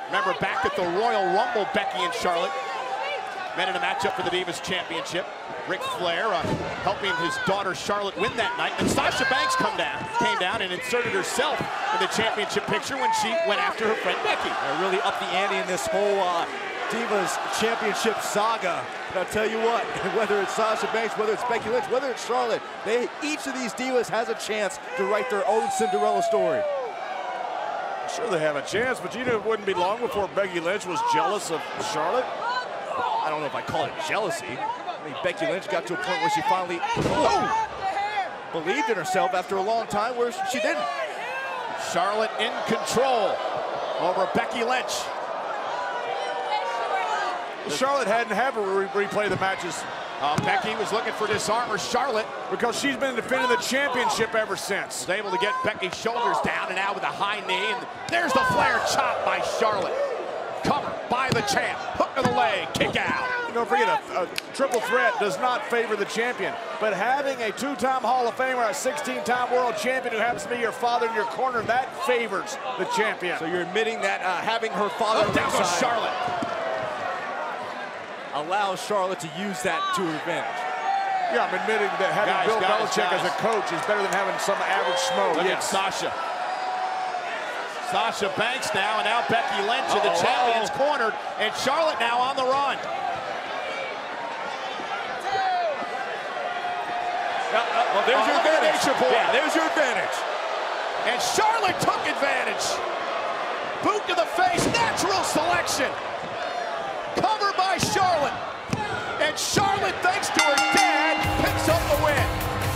Remember back at the Royal Rumble, Becky and Charlotte met in a matchup for the Divas Championship. Ric Flair helping his daughter Charlotte win that night. And Sasha Banks came down and inserted herself in the championship picture when she went after her friend Becky. Really upped the ante in this whole Divas Championship saga. And I'll tell you what, whether it's Sasha Banks, whether it's Becky Lynch, whether it's Charlotte, each of these divas has a chance to write their own Cinderella story. Sure they have a chance, but you know it wouldn't be long before Becky Lynch was jealous of Charlotte. I don't know if I call it jealousy. I mean, Becky Lynch got to a point where she finally believed in herself after a long time where she didn't. Charlotte in control over Becky Lynch. Charlotte hadn't had to replay the matches. Becky was looking for disarm Charlotte because she's been defending the championship ever since. Was able to get Becky's shoulders down and out with a high knee. And there's the Flair chop by Charlotte. Cover by the champ. Hook of the leg. Kick out. Don't forget, a triple threat does not favor the champion. But having a two-time Hall of Famer, a 16-time world champion who happens to be your father in your corner, that favors the champion. So you're admitting that having her father down goes Charlotte. Allows Charlotte to use that to her advantage. Yeah, I'm admitting that having Bill Belichick as a coach is better than having some average schmo. Look at Sasha. Sasha Banks now, and now Becky Lynch in the champion's corner, and Charlotte now on the run. Well, there's your advantage. Yeah, there's your advantage. And Charlotte took advantage. Boot to the face, natural selection. Cover by Charlotte. And Charlotte, thanks to her dad, picks up the win.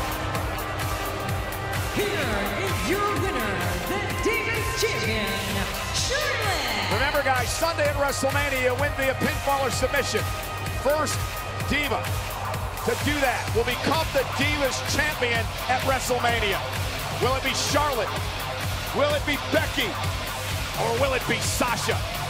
Here is your winner, the Divas Champion, Charlotte. Remember, guys, Sunday at WrestleMania, win via pinfall or submission. First Diva to do that will become the Divas Champion at WrestleMania. Will it be Charlotte? Will it be Becky? Or will it be Sasha?